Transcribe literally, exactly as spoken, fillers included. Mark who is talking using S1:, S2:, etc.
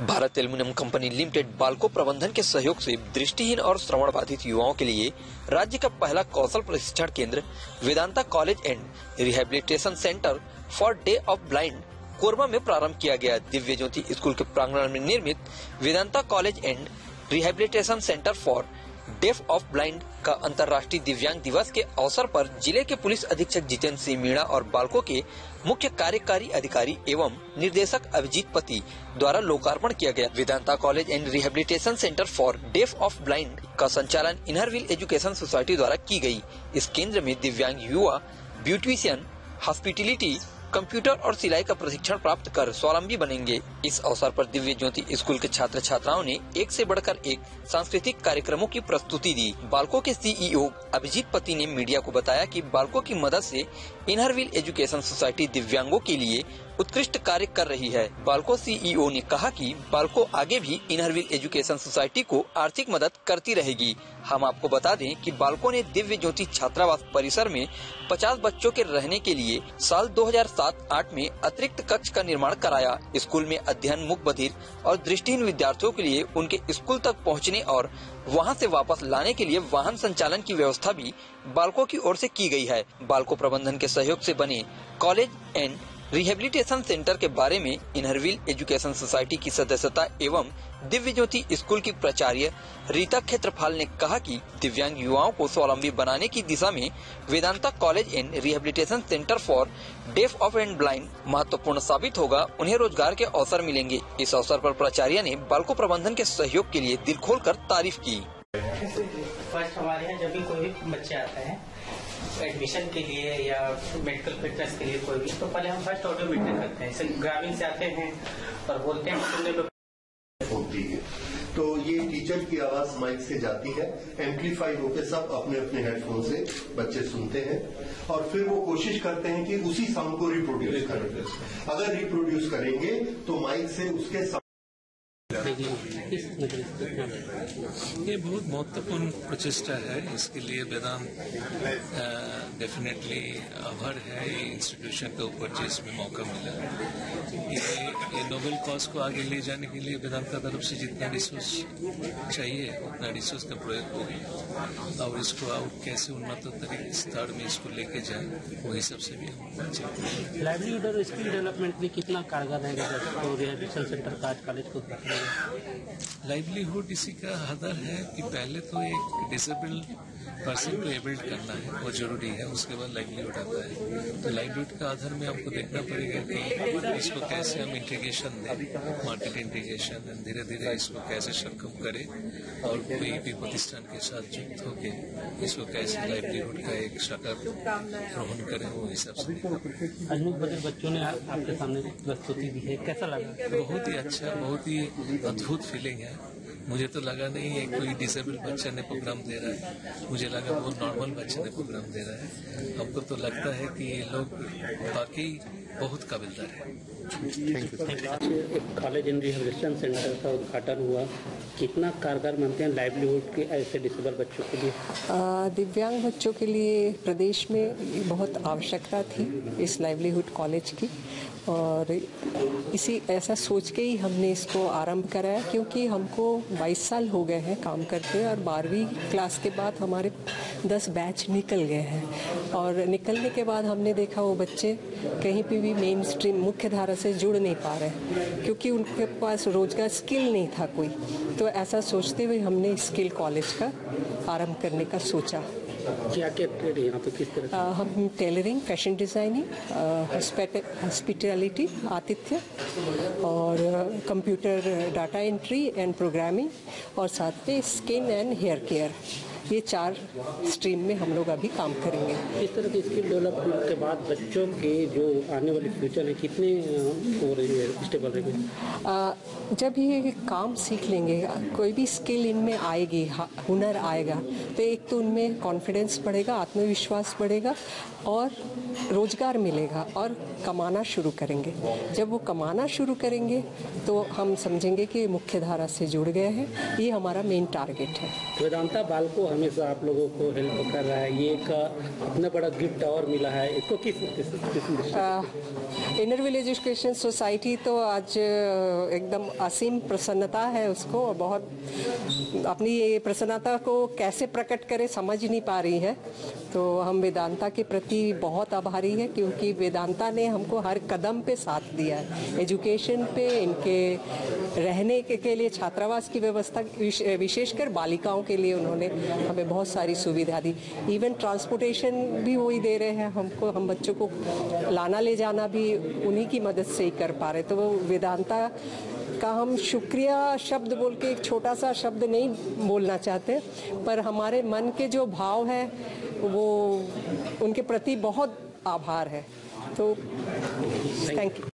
S1: Bharat aluminium company limited BALCO प्रबंधन के सहयोग से दृष्टिहीन और श्रवण बाधित युवाओं के लिए राज्य का पहला कौशल प्रशिक्षण केंद्र Vedanta college and rehabilitation centre for deaf of blind Korba में प्रारंभ किया गया। दिव्य ज्योति स्कूल के प्रांगण में निर्मित Vedanta college and rehabilitation centre for deaf of blind का अंतर्राष्ट्रीय दिव्यांग दिवस के अवसर पर जिले के पुलिस अधीक्षक जितेंद्र सिंह मीणा और बाल्को के मुख्य कार्यकारी अधिकारी एवं निर्देशक अभिजीत पति द्वारा लोकार्पण किया गया। Vedanta college and rehabilitation centre for deaf of blind का संचालन इनरव्हील एजुकेशन सोसाइटी द्वारा की गई। इस केंद्र में दिव्यांग युवा ब्यूटिशियन, हॉस्पिटलिटी, कंप्यूटर और सिलाई का प्रशिक्षण प्राप्त कर स्वावलंबी बनेंगे। इस अवसर पर दिव्य ज्योति स्कूल के छात्र छात्राओं ने एक से बढ़कर एक सांस्कृतिक कार्यक्रमों की प्रस्तुति दी। बाल्को के सीईओ अभिजीत पति ने मीडिया को बताया कि बाल्को की मदद से इनरव्हील एजुकेशन सोसाइटी दिव्यांगों के लिए उत्कृष्ट कार्य कर रही है। बाल्को सीईओ ने कहा कि बाल्को आगे भी इनरव्हील एजुकेशन सोसाइटी को आर्थिक मदद करती रहेगी। हम आपको बता दें कि बाल्को ने दिव्य ज्योति छात्रावास परिसर में पचास बच्चों के रहने के लिए साल दो हज़ार सात आठ में अतिरिक्त कक्ष का निर्माण कराया। स्कूल में अध्ययन मूक बधिर और दृष्टिहीन विद्यार्थियों के लिए उनके स्कूल तक पहुंचने और वहां से वापस लाने के लिए वाहन संचालन की व्यवस्था भी बाल्को की ओर से की गई है। बाल्को प्रबंधन के सहयोग से बने कॉलेज एंड रिहेबिलिटेशन सेंटर के बारे में इनरव्हील एजुकेशन सोसाइटी की सदस्यता एवं दिव्य ज्योति स्कूल की प्राचार्य रीता क्षेत्रपाल ने कहा कि दिव्यांग युवाओं को स्वावलंबी बनाने की दिशा में Vedanta college and rehabilitation centre for deaf of and blind महत्वपूर्ण साबित होगा। उन्हें रोजगार के अवसर मिलेंगे। इस अवसर पर प्राचार्य ने बाल्को प्रबंधन के सहयोग के लिए दिल खोलकर तारीफ की।
S2: फर्स्ट हमारे यहाँ जब भी कोई भी बच्चे आते हैं एडमिशन के लिए या मेडिकल फिटनेस के लिए कोई भी, तो पहले हम फर्स्ट ऑडियो मीटिंग करते हैं। जैसे ग्रामीण से आते हैं और बोलते हैं सुनने में
S3: होती है, तो ये टीचर की आवाज माइक से जाती है, एम्पलीफाई होकर सब अपने अपने हेडफोन से बच्चे सुनते हैं और फिर वो कोशिश करते हैं कि उसी साउंड को रिप्रोड्यूस करें। अगर रिप्रोड्यूस करेंगे तो माइक से उसके
S4: ये बहुत महत्वपूर्ण प्रचेष्टा है। इसके लिए वेदांत डेफिनेटली आभार है ये इंस्टीट्यूशन के ऊपर जिसमें मौका मिला। ये, ये नोबेल कॉज को आगे ले जाने के लिए वेदांत का तरफ से जितना रिसोर्स चाहिए उतना रिसोर्स का प्रयोग होगा और इसको और कैसे उन्नत तरीके स्तर में इसको लेके जाए वही सबसे भी होना चाहिए।
S5: लाइवलीहुड और स्किल डेवलपमेंट में कितना कारगर रहेगा तो रिहेबिलिटेशन सेंटर का आज कॉलेज को
S4: लाइवलीहुड इसी का आधार है कि पहले तो एक डिसेबल पर्सन को एबल्ड करना है, वो जरूरी है, उसके बाद लाइवलीहुड आता है। तो लाइवलीहुड का आधार में हमको देखना पड़ेगा कि इसको कैसे हम इंटीग्रेशन दें, मार्केट इंटीग्रेशन, धीरे धीरे इसको कैसे सक्षम करें और कोई भी प्रतिष्ठान के साथ जुक्त होकर इसको कैसे लाइवलीहुड का एक शाखा ग्रहण करें वो हिसाब से।
S5: अनमुख बधिर बच्चों ने आपके सामने प्रस्तुति दी है, कैसा लगा?
S4: बहुत ही अच्छा, बहुत ही अद्भुत फीलिंग है। मुझे तो लगा नहीं है कोई डिसेबल बच्चा ने प्रोग्राम दे रहा है, मुझे लगा बहुत नॉर्मल बच्चे ने प्रोग्राम दे रहा है। हमको तो लगता है कि ये लोग वाकई बहुत काबिलदार है।
S5: कॉलेज एंड रिहेबिलिटेशन सेंटर का उद्घाटन हुआ, कितना कारगर मानते हैं लाइवलीहुड के ऐसे डिसेबल बच्चों के लिए?
S6: दिव्यांग बच्चों के लिए प्रदेश में बहुत आवश्यकता थी इस लाइवलीहुड कॉलेज की और इसी ऐसा सोच के ही हमने इसको आरंभ कराया, क्योंकि हमको बाईस साल हो गए हैं काम करते और बारहवीं क्लास के बाद हमारे दस बैच निकल गए हैं और निकलने के बाद हमने देखा वो बच्चे कहीं पे भी मेन स्ट्रीम मुख्य धारा से जुड़ नहीं पा रहे क्योंकि उनके पास रोजगार स्किल नहीं था कोई। तो ऐसा सोचते हुए हमने स्किल कॉलेज का आरंभ करने का सोचा।
S5: क्या क्या ट्रेड है यहाँ पे, किस तरह?
S6: आ, हम टेलरिंग, फैशन डिज़ाइनिंग, हॉस्पिटैलिटी, आतिथ्य और computer data entry and programming और साथ में स्किन एंड हेयर केयर, ये चार स्ट्रीम में हम लोग अभी काम करेंगे।
S5: इस तरह की स्किल डेवलपमेंट के बाद बच्चों के जो आने वाले फ्यूचर है कितने हो रही है स्टेबल रहेंगे?
S6: जब ये काम सीख लेंगे, कोई भी स्किल इनमें आएगी, हुनर आएगा, तो एक तो उनमें कॉन्फिडेंस बढ़ेगा, आत्मविश्वास बढ़ेगा और रोजगार मिलेगा और कमाना शुरू करेंगे। जब वो कमाना शुरू करेंगे तो हम समझेंगे कि मुख्य धारा से जुड़ गए हैं। ये हमारा मेन टारगेट है।
S5: वेदांता बालको हमेशा आप लोगों को हेल्प कर रहा है, ये एक इतना बड़ा गिफ्ट और मिला है, इसको किस किस
S6: इनर विलेज एजुकेशन सोसाइटी तो आज एकदम असीम प्रसन्नता है उसको, और बहुत अपनी ये प्रसन्नता को कैसे प्रकट करे समझ नहीं पा रही है। तो हम वेदांता के प्रति बहुत आभारी है, क्योंकि वेदांता ने हमको हर कदम पे साथ दिया है। एजुकेशन पे, इनके रहने के, के लिए छात्रावास की व्यवस्था, विशेषकर बालिकाओं के लिए उन्होंने हमें बहुत सारी सुविधा दी। इवन ट्रांसपोर्टेशन भी वही दे रहे हैं हमको, हम बच्चों को लाना ले जाना भी उन्हीं की मदद से ही कर पा रहे। तो वो वेदांता का हम शुक्रिया शब्द बोल के एक छोटा सा शब्द नहीं बोलना चाहते, पर हमारे मन के जो भाव है वो उनके प्रति बहुत आभार है। तो थैंक यू।